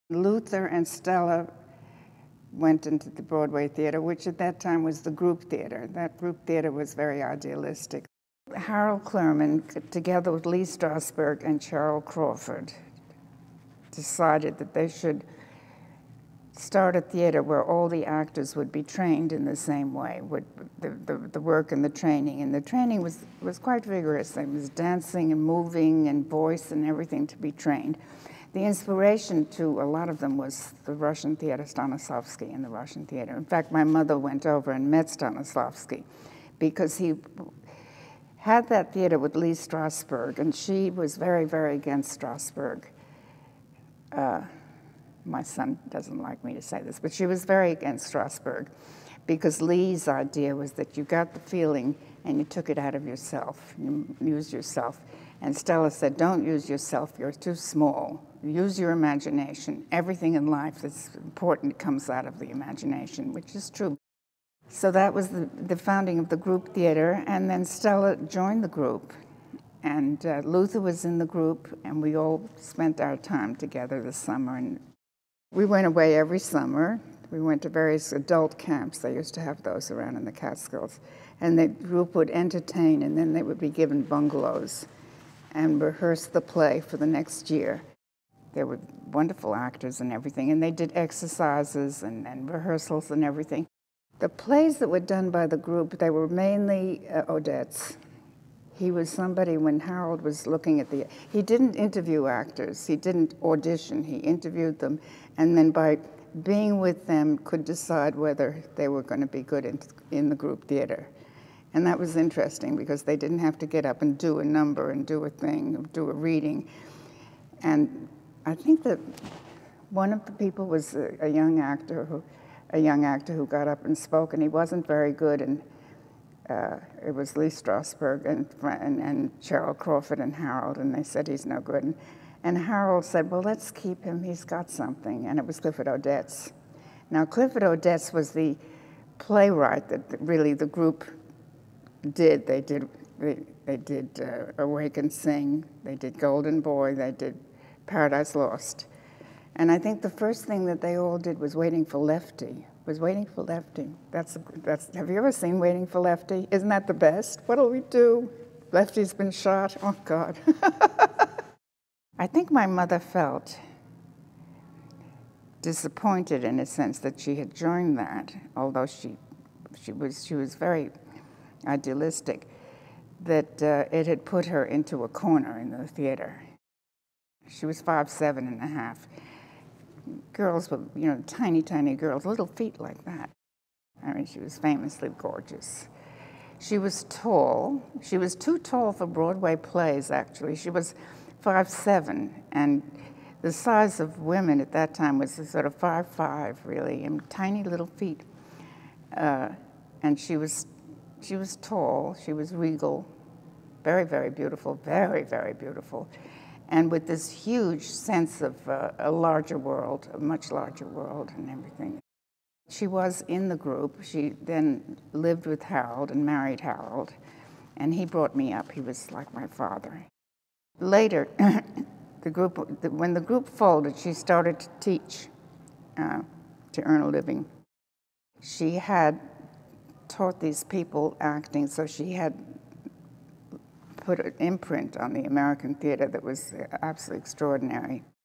Luther and Stella went into the Broadway theater, which at that time was the group theater. That group theater was very idealistic. Harold Clurman, together with Lee Strasberg and Cheryl Crawford, decided that they should start a theater where all the actors would be trained in the same way, with the work and the training. And the training was quite vigorous. There was dancing and moving and voice and everything to be trained. The inspiration to a lot of them was the Russian theater, Stanislavski in the Russian theater. In fact, my mother went over and met Stanislavski because he had that theater with Lee Strasberg, and she was very, very against Strasberg. My son doesn't like me to say this, but she was very against Strasberg because Lee's idea was that you got the feeling and you took it out of yourself, you used yourself. And Stella said, don't use yourself, you're too small. Use your imagination. Everything in life that's important comes out of the imagination, which is true. So that was the founding of the group theater, and then Stella joined the group. And Luther was in the group, and we all spent our time together this summer. And we went away every summer. We went to various adult camps. They used to have those around in the Catskills. And the group would entertain, and then they would be given bungalows and rehearse the play for the next year. There were wonderful actors and everything, and they did exercises and rehearsals and everything. The plays that were done by the group, they were mainly Odette's. He was somebody, when Harold was looking at he didn't interview actors, he didn't audition, he interviewed them, and then by being with them could decide whether they were going to be good in the group theater. And that was interesting because they didn't have to get up and do a number and do a thing, do a reading. And I think that one of the people was a young actor who got up and spoke, and he wasn't very good. And it was Lee Strasberg and Cheryl Crawford and Harold, and they said he's no good. And Harold said, well, let's keep him, he's got something. And it was Clifford Odets. Now, Clifford Odets was the playwright that really the group did. They did Awake and Sing, they did Golden Boy, they did Paradise Lost. And I think the first thing that they all did was Waiting for Lefty. Have you ever seen Waiting for Lefty? Isn't that the best? What'll we do? Lefty's been shot. Oh, God. I think my mother felt disappointed in a sense that she had joined that, although she was very idealistic, that it had put her into a corner in the theater. She was 5'7½". Girls were, tiny, tiny girls, little feet like that. I mean, she was famously gorgeous. She was tall. She was too tall for Broadway plays, actually. She was 5'7", and the size of women at that time was sort of 5'5", really, and tiny little feet. And she was tall. She was regal, very, very beautiful, very, very beautiful. And with this huge sense of a larger world, a much larger world and everything. She was in the group. She then lived with Harold and married Harold, and he brought me up. He was like my father. Later, when the group folded, she started to teach to earn a living. She had taught these people acting, so she had put an imprint on the American theater that was absolutely extraordinary.